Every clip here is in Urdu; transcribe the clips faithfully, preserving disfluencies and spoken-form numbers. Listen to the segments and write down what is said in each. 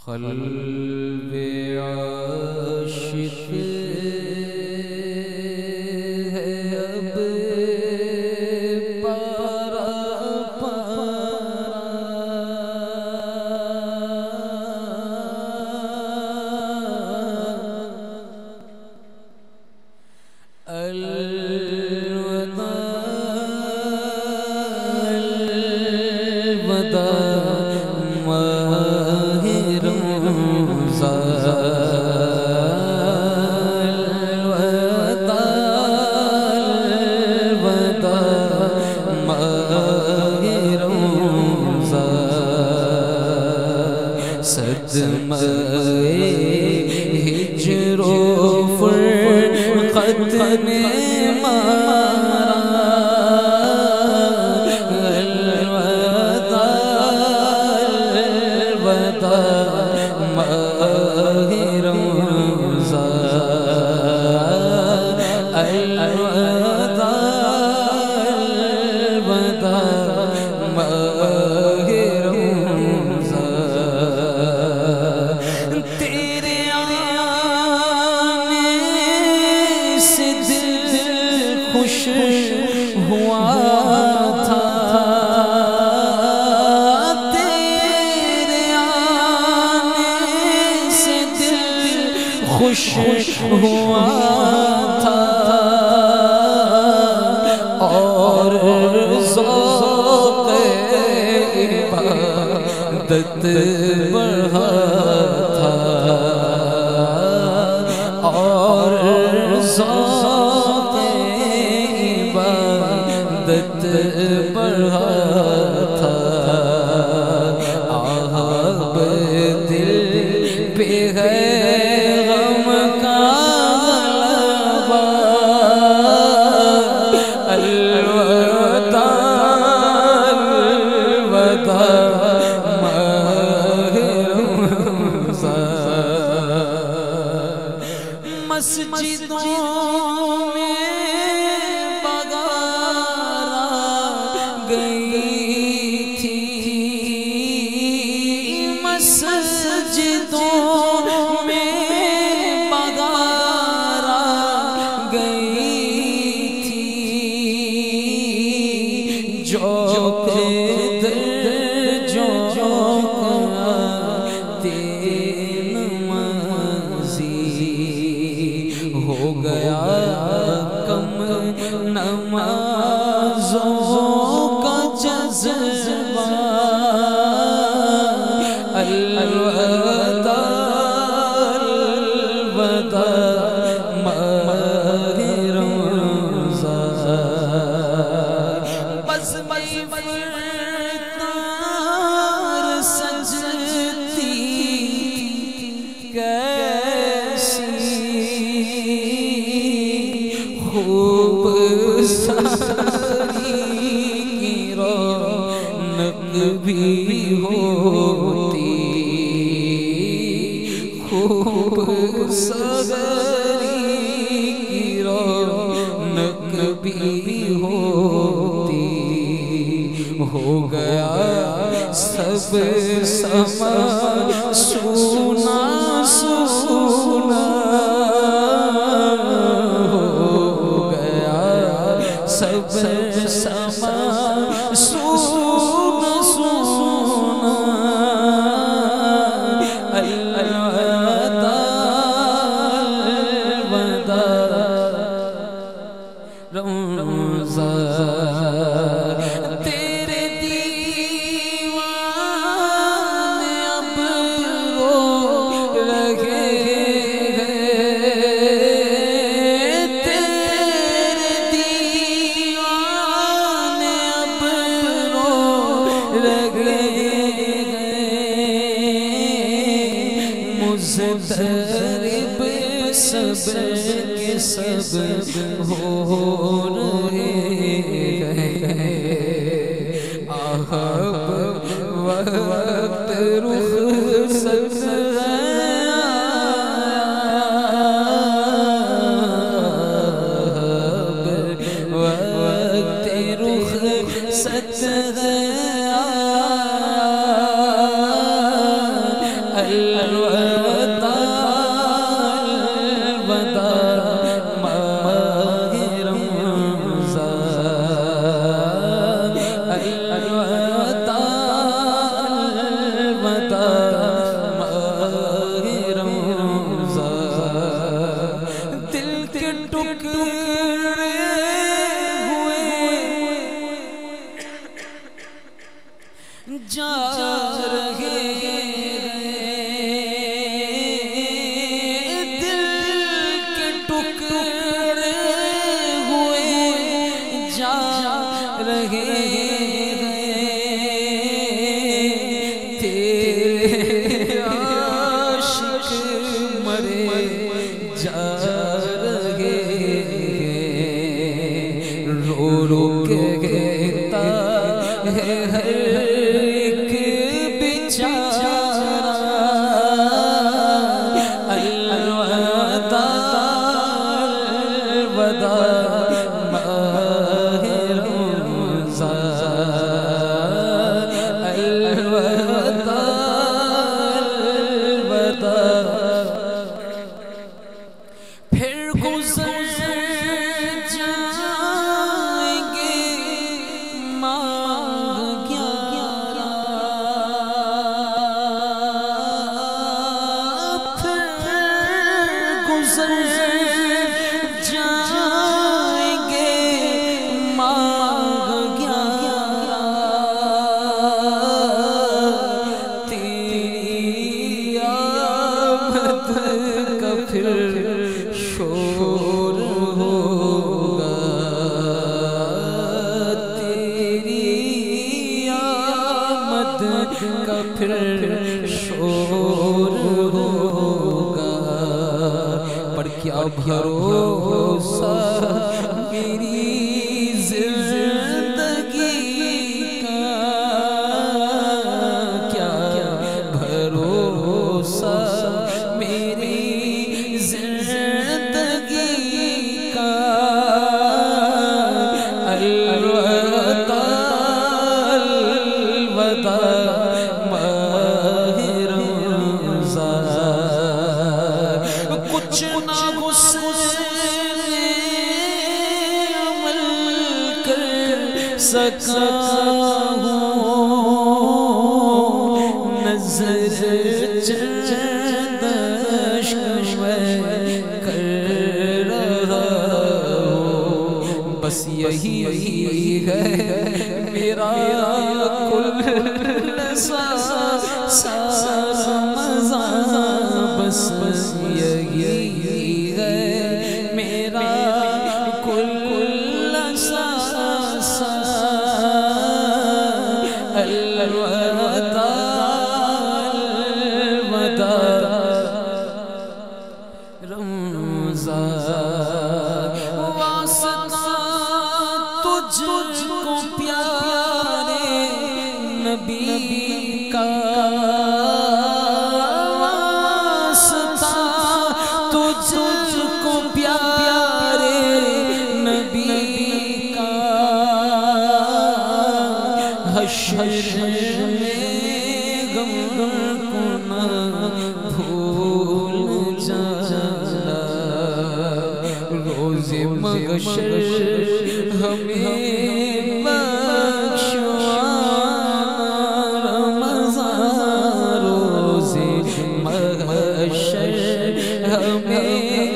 قلب عاشق ہے اب پارا پارا، الوداع صدمہ ہجر و فرقت نے مارا، الوداع الوداع ماہ رمضان، الوداع الوداع ماہ رمضان، تیرے آنے سے دل خوش ہوا تھا، تیرے آنے سے دل خوش ہوا تھا، اور ذوق عبادت بڑھا تھا، اور ذوق عبادت بڑھا تھا، آب دل پہ ہے غم کا غلبہ، الوداع الوداع ماہ رمضان، مسجدوں میں بغارا گئی تھی، مسجدوں میں بغارا گئی تھی، جوق در جوق آتے نمازی، ہو گیا کم نمازوں کا جذبہ، الوداع الوداع ماہ رمضان، بس فرقار سجتی کیسی خوب ساری کی رونق بھی ہوتی، خوب ساری کی رونق بھی ہوتی، ہو گیا سب سما سونا سونا، ہو گیا سب سما سونا سونا، الوداع الوداع رمضان، تیرے دیوانے اب رو رہے ہیں، تیرے دیوانے اب رو رہے ہیں، مضطرب سب کے سب ہو رہے ہیں، آہب وقت رخصت ہے، آہب وقت رخصت ہے، اللہ گزر جائیں گے مانگ گیارہ تیری آمد کا پھر شور ہوگا تیری آمد کا پھر شور ہوگا پر کیا بھروسہ میری زندگی کا کیا بھروسہ میری زندگی کا الوداع الوداع کچھ نہ حسن عمل کر سکا ہوں نظر چند اشک میں کر رہا ہوں بس یہی ہے میرا کل سارا مزہ بس بس یہی ہے میرا کل سا الوداع الوداع رمضان واسطہ تجھ کو پیارے نبی کا تجھ کو پیارے نبی کا حشر میں غم کو نہ بھول جانا روز محشر ہمیں بخشوانا رمضان روز محشر ہمیں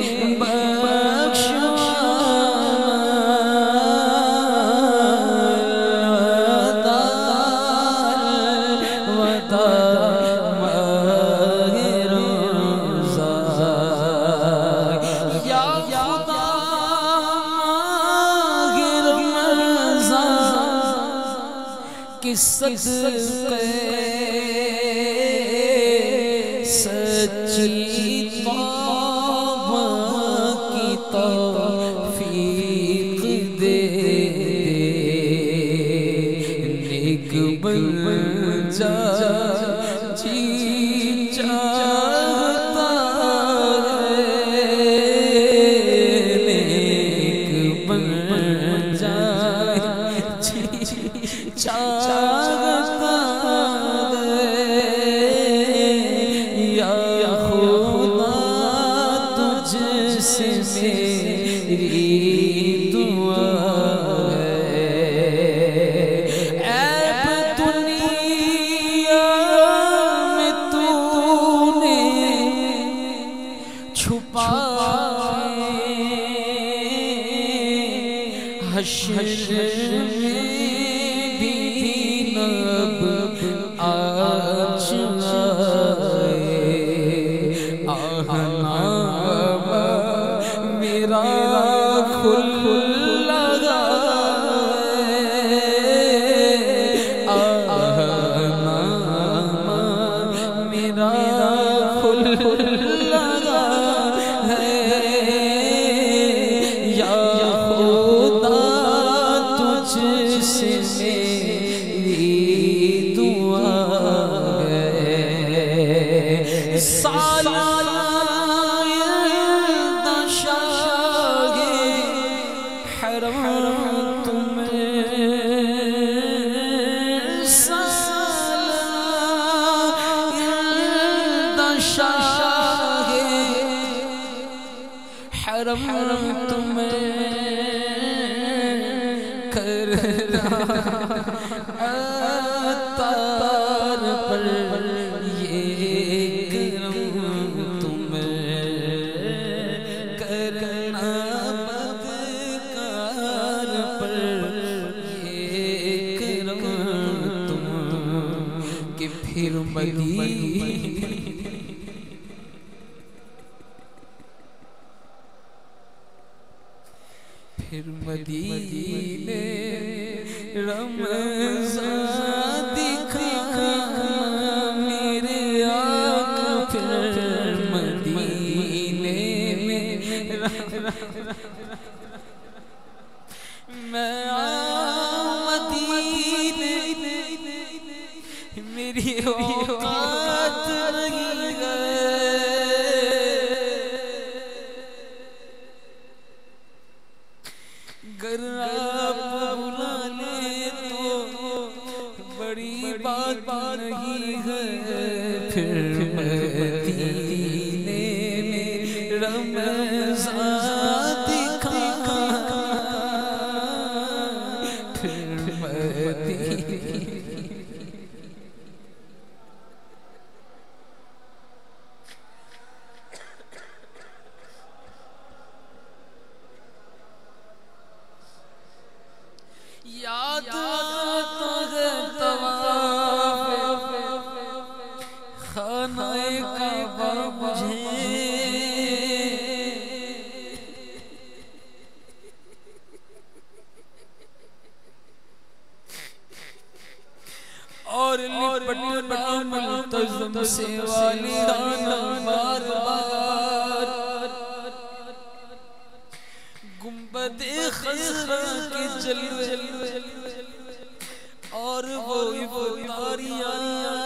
صدقے سچی توبہ کی توفیق دے نیک بن جا جی چاہتا ہے نیک بن جا جی چاہتا ہے یا خدا تجھ سے میری دعا ہے عیب دنیا میں تو نے چھپائے حشر میں آج آئے آہنا میرا کھل لگا آہنا میرا کھل لگا ہے یا خدا تجھ سے حرم تمہیں کرنا اتار پر یہ کرم تمہیں پھر مدینے رمضان دکھا میرے آقا پھر مدینے میں میں آؤں مدینے میری اوقات نہیں گئے گر آپ بلا لے تو بڑی بات نہیں ہے پھر مدینے میں رمضان دکھا پھر مدینے یاد آتا ہے طواف خانہ کعبہ مجھے اور لپٹنا ملتزم سے والدانا بار بار گنبد خضرا کے جلوے اور وہ افطاریاں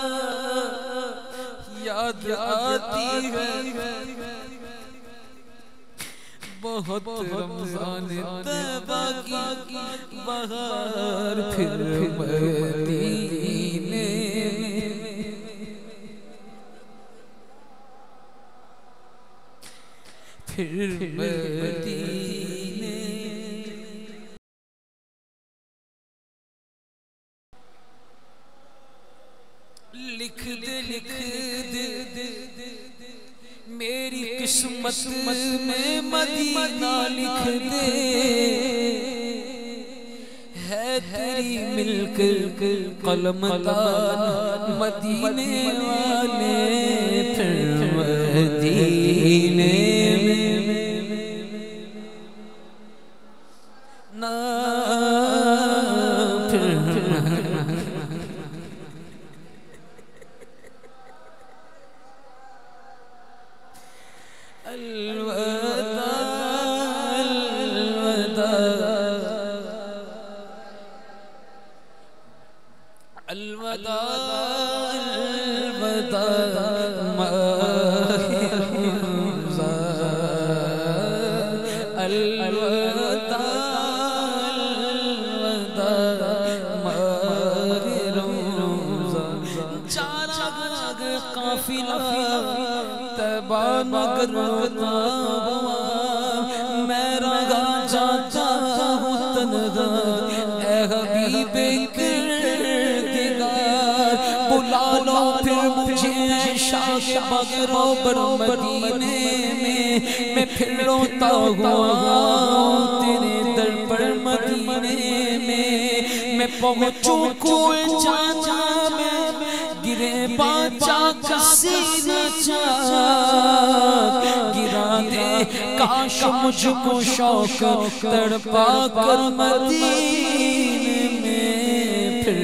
یاد آتی ہے بہت رمضان طیبہ کی بہار پھر مدینے پھر مدینے لکھ دے لکھ دے میری قسمت میں مدینہ لکھ دے ہے تیری ملک قلم تان مدینے والے پھر مدینے نا پھر الوداع الوداع ماہ رمضان الوداع الوداع ماہ رمضان چارہ قافلہ طیبہ نگر ہوتا ہوا میں رہا جاتا ہوں تنہا اے حبیب بلا لو پھر مجھے شاہ بغرو بر مدینے میں میں پھر روتا ہوا تیرے در پر مدینے میں میں پہنچوں کوئی چاچا میں گرے باچا کا سینہ چاک گرا دے کاش مجھ کو شوق تڑپا کر مدینے میں پھر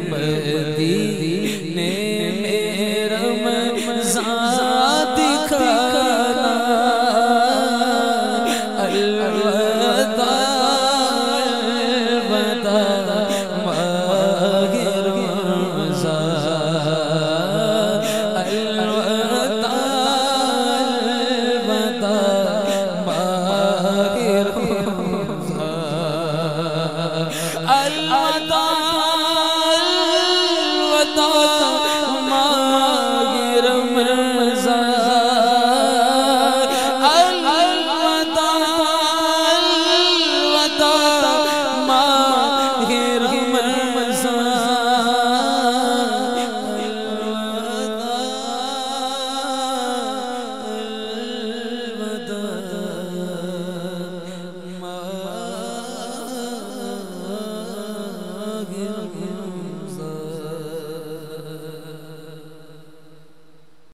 مدینے میں رمضان دکھانا الوداع الوداع ماہ رمضان الوداع الوداع ماہ رمضان الوداع